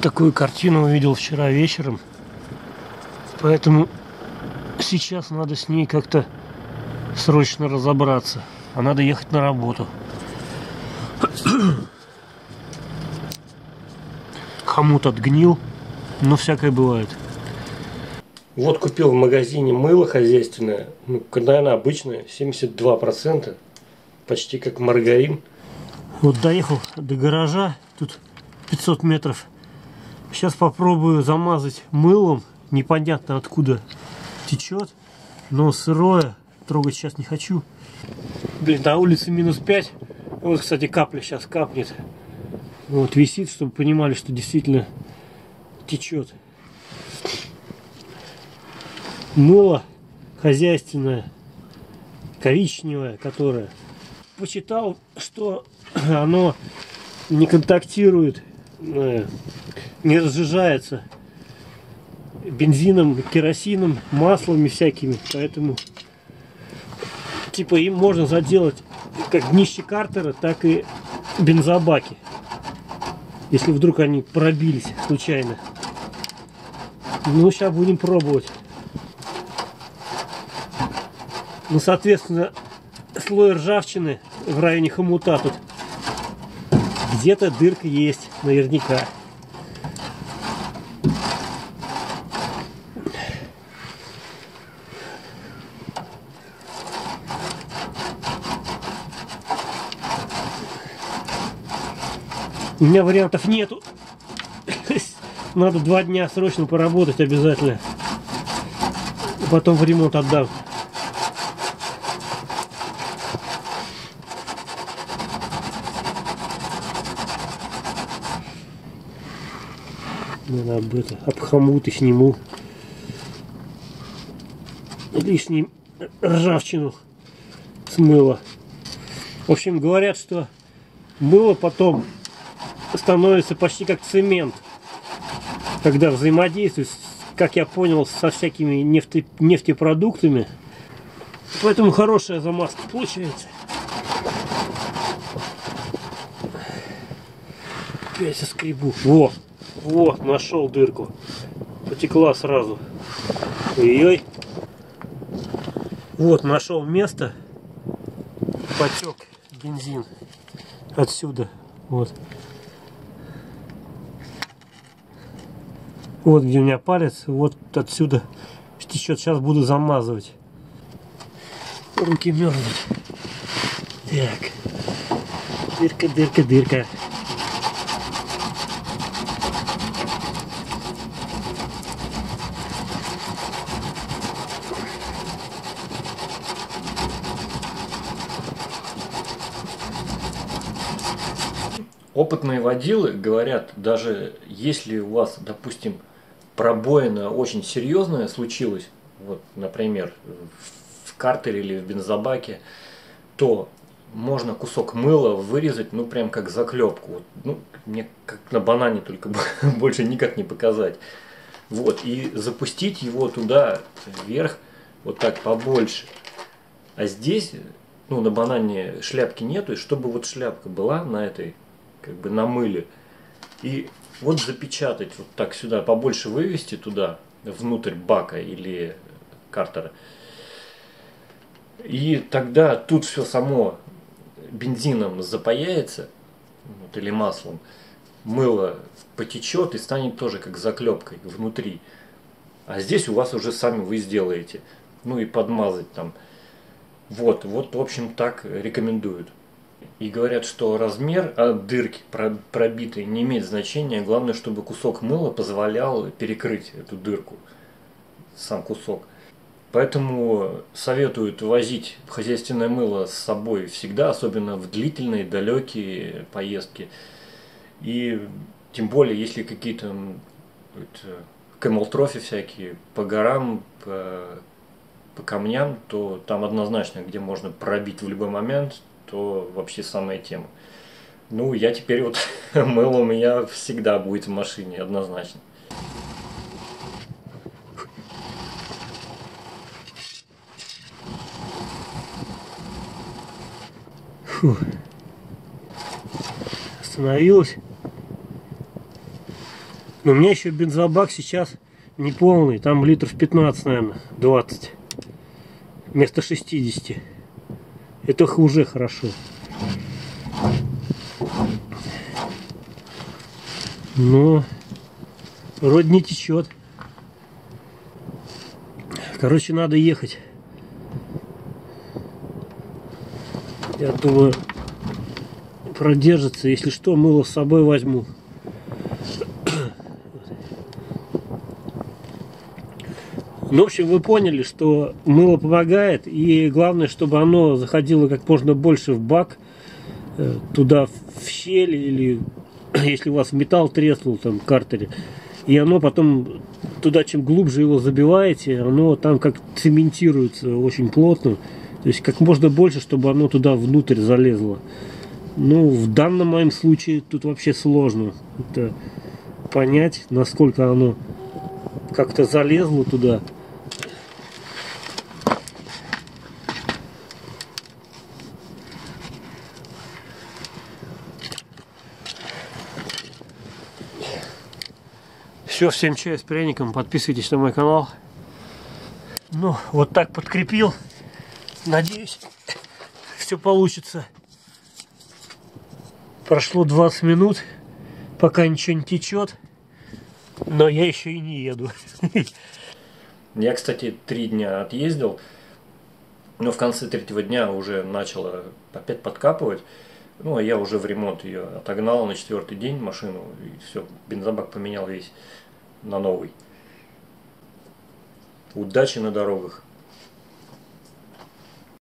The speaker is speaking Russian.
такую картину увидел вчера вечером. Поэтому сейчас надо с ней как-то срочно разобраться. А надо ехать на работу. Хомут отгнил, но всякое бывает. Вот купил в магазине мыло хозяйственное. Ну, наверное, обычное, 72%. Почти как маргарин. Вот доехал до гаража. Тут 500 метров. Сейчас попробую замазать мылом. Непонятно откуда течет. Но сырое. Трогать сейчас не хочу. Блин, на улице -5. Вот, кстати, капля сейчас капнет. Вот, висит, чтобы понимали, что действительно течет. Мыло хозяйственное, коричневое, которое. Почитал, что оно не контактирует, не разжижается бензином, керосином, маслами всякими. Поэтому типа им можно заделать как днище картера, так и бензобаки. Если вдруг они пробились случайно. Ну, сейчас будем пробовать. Ну, соответственно, слой ржавчины в районе хомута тут где-то дырка есть, наверняка. У меня вариантов нету. Надо 2 дня срочно поработать обязательно. Потом в ремонт отдам. Надо об хомуты сниму. Лишнюю ржавчину смыло. В общем, говорят, что мыло потом становится почти как цемент, когда взаимодействует, как я понял, со всякими нефтепродуктами. Поэтому хорошая замазка получается. Опять соскребу. Вот, нашел дырку. Потекла сразу. Ой-ой. Вот, нашел место. Потек бензин. Отсюда. Вот. Вот где у меня палец. Вот отсюда течет. Сейчас буду замазывать. Руки мерзнут. Так. Дырка, дырка, дырка. Опытные водилы говорят, даже если у вас, допустим, пробоина очень серьезная случилась, вот, например, в картере или в бензобаке, то можно кусок мыла вырезать, ну, прям как заклепку. Вот, ну, мне как на банане, только больше никак не показать. Вот, и запустить его туда, вверх, вот так побольше. А здесь, ну, на банане шляпки нету, и чтобы вот шляпка была на этой, как бы на мыле, и вот запечатать, вот так сюда, побольше вывести туда, внутрь бака или картера. И тогда тут все само бензином запаяется, вот, или маслом, мыло потечет и станет тоже как заклепкой внутри. А здесь у вас уже сами вы сделаете. Ну и подмазать там. Вот, в общем, так рекомендуют. И говорят, что размер дырки пробитой не имеет значения. Главное, чтобы кусок мыла позволял перекрыть эту дырку. Сам кусок. Поэтому советуют возить хозяйственное мыло с собой всегда, особенно в длительные, далекие поездки. И тем более, если какие-то камелтрофи всякие по горам, по камням, то там однозначно, где можно пробить в любой момент, то вообще самая тема. Ну, я теперь вот мыло у меня всегда будет в машине, однозначно. Фу. Остановилась. Но у меня еще бензобак сейчас не полный, там литров 15, наверное, 20 вместо 60. Это уже хорошо. Но вроде не течет. Короче, надо ехать. Я думаю, продержится. Если что, мыло с собой возьму. Ну, в общем, вы поняли, что мыло помогает. И главное, чтобы оно заходило как можно больше в бак. Туда в щель, или если у вас металл треснул там в картере. И оно потом туда, чем глубже его забиваете, оно там как цементируется очень плотно. То есть как можно больше, чтобы оно туда внутрь залезло. Ну, в данном моем случае тут вообще сложно это понять, насколько оно как-то залезло туда. Все, всем чаю с пряником, подписывайтесь на мой канал. Ну, вот так подкрепил. Надеюсь, все получится. Прошло 20 минут, пока ничего не течет, но я еще и не еду. Я, кстати, 3 дня отъездил, но в конце 3-го дня уже начало опять подкапывать. Ну, а я уже в ремонт ее отогнал на 4-й день машину, и все, бензобак поменял весь на новый. Удачи на дорогах!